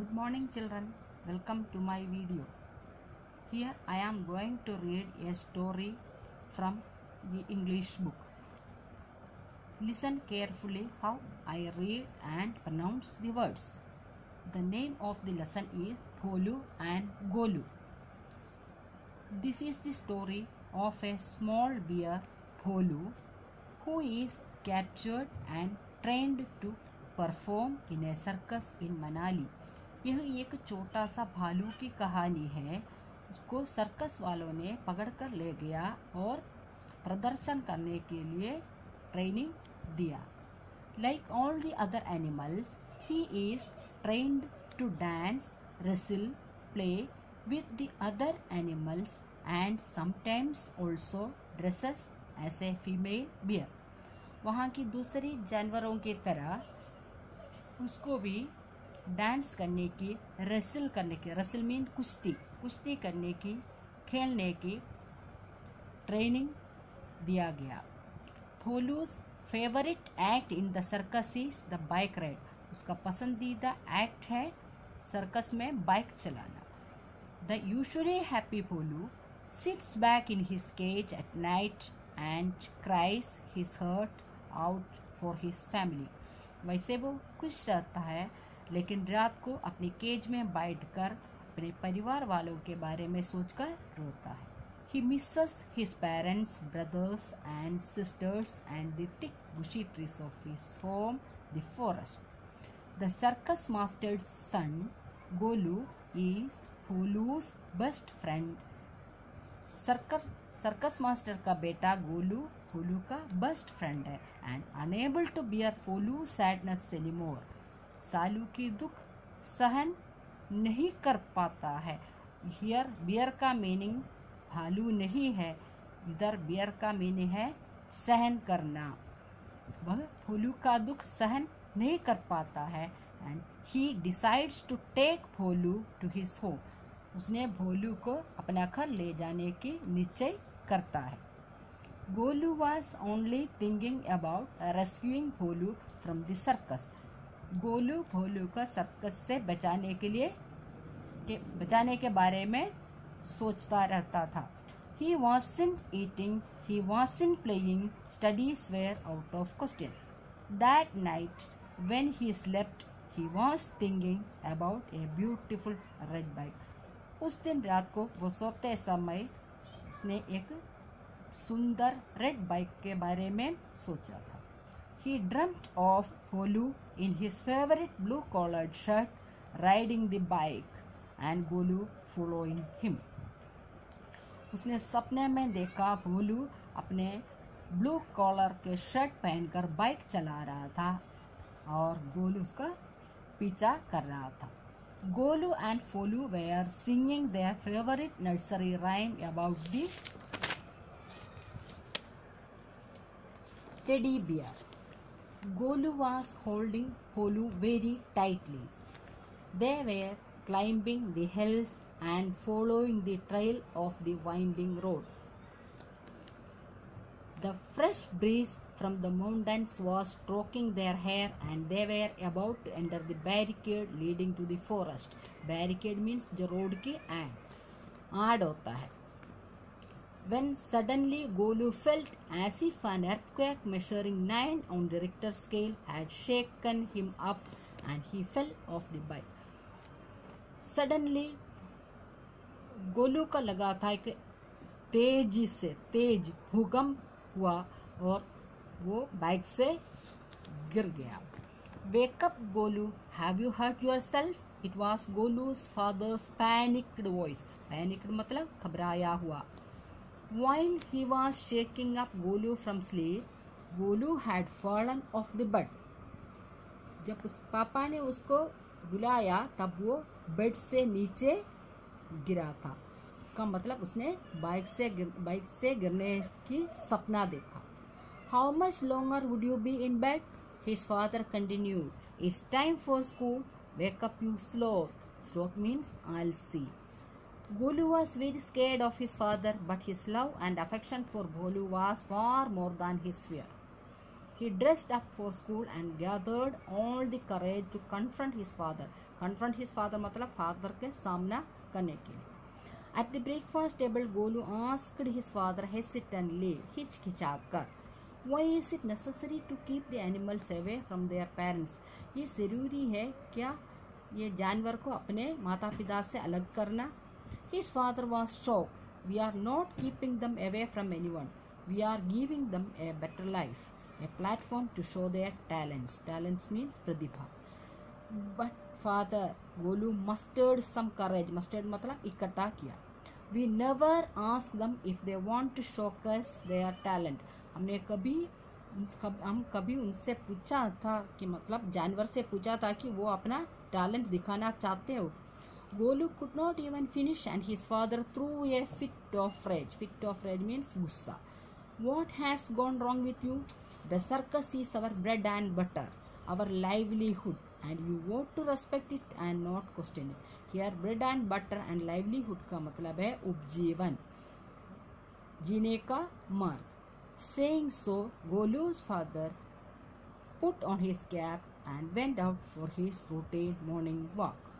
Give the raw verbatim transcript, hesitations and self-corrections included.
Good morning children, welcome to my video. Here I am going to read a story from the English book. Listen carefully how I read and pronounce the words. The name of the lesson is Bholu and Golu. This is the story of a small bear Bholu who is captured and trained to perform in a circus in Manali. यह एक छोटा सा भालू की कहानी है। उसको circus वालों ने पकड़कर ले गया और प्रदर्शन करने के लिए ट्रेनिंग दिया। Like all the other animals he is trained to dance, wrestle, play with the other animals and sometimes also dresses as a female bear. वहाँ की दूसरी जानवरों की तरह उसको भी डांस करने की, रेसल करने की, रेसल मीन कुश्ती कुश्ती करने की, खेलने की ट्रेनिंग दिया गया। Bholu's favourite act in the circus is the bike ride. उसका पसंदीदा एक्ट है सर्कस में बाइक चलाना। The usually happy Bholu sits back in his cage at night and cries his heart out for his family. वैसे वो खुश रहता है लेकिन रात को अपनी केज में बैठकर अपने परिवार वालों के बारे में सोचकर रोता है। He misses his parents, brothers and sisters and the thick bushy trees of his home, the forest. The circus master's son, Golu, is Bholu's best friend. Circus circus master का बेटा गोलू भोलू का बेस्ट फ्रेंड है। And unable to bear Bholu sadness anymore. सालू की दुख सहन नहीं कर पाता है। हियर बियर का मीनिंग भालू नहीं है, इधर बियर का मीनिंग है सहन करना। वह भोलू का दुख सहन नहीं कर पाता है। And he decides to take Bholu to his home. उसने भोलू को अपना घर ले जाने की निश्चय करता है। Golu was only thinking about rescuing Bholu from the circus. Golu Bholu को सर्कस से बचाने के लिए के बचाने के बारे में सोचता रहता था। He wasn't eating, he wasn't playing, studies were out of question. That night when he slept he was thinking about a beautiful red bike. उस दिन रात को वो सोते समय उसने एक सुंदर रेड बाइक के बारे में सोचा था। He dreamt of Bholu in his favorite blue collared shirt riding the bike and Golu following him. उसने सपने में देखा भोलू अपने ब्लू कॉलर के शर्ट पहनकर बाइक चला रहा था और गोलू उसका पीछा कर रहा था। Golu and Bholu were singing their favorite nursery rhyme about the teddy bear. Golu was holding Bholu very tightly. They were climbing the hills and following the trail of the winding road. The fresh breeze from the mountains was stroking their hair and they were about to enter the barricade leading to the forest. Barricade means जो road की आड़ आड़ होता है। When suddenly Golu felt as if an earthquake measuring nine on the Richter scale had shaken him up and he fell off the bike. Suddenly Golu को लगा था कि तेजी से तेज भूकंप हुआ और वो बाइक से गिर गया। Wake up, Golu. Have you hurt yourself? It was Golu's father's panicked voice. Panicked मतलब घबराया हुआ। While he was shaking up Golu from sleep, Golu had fallen off the bed. जब उस पापा ने उसको बुलाया तब वो बेड से नीचे गिरा था। इसका मतलब उसने बाइक से बाइक से गिरने की सपना देखा। How much longer would you be in bed? His father continued. It's time for school. Wake up, you sloth. Sloth means I'll see. Golu was very scared of his father, but his love and affection for Bholu was far more than his fear. He dressed up for school and gathered all the courage to confront his father. Confront his father मतलब father के सामना करने के लिए. At the breakfast table, Golu asked his father hesitantly, हिचकिचाकर, why is it necessary to keep the animals away from their parents? ये ज़रूरी है क्या ये जानवर को अपने माता पिता से अलग करना? His father was shocked. We are not keeping them away from anyone. We are giving them a better life, a platform to show their talents. Talents means pratibha. But father, Golu mustered some courage. Mustered मतलब इकट्ठा किया. We never ask them if they want to showcase their talent. हमने कभी हम कभी उनसे पूछा था कि मतलब जानवर से पूछा था कि वो अपना टैलेंट दिखाना चाहते हो. Golu could not even finish and his father threw a fit of rage. Fit of rage means gussa. What has gone wrong with you? The circus is our bread and butter, our livelihood, and you ought to respect it and not question it. Here bread and butter and livelihood का मतलब है उपजीवन, जीने का मार्ग. Saying so, Golu's father put on his cap and went out for his routine morning walk.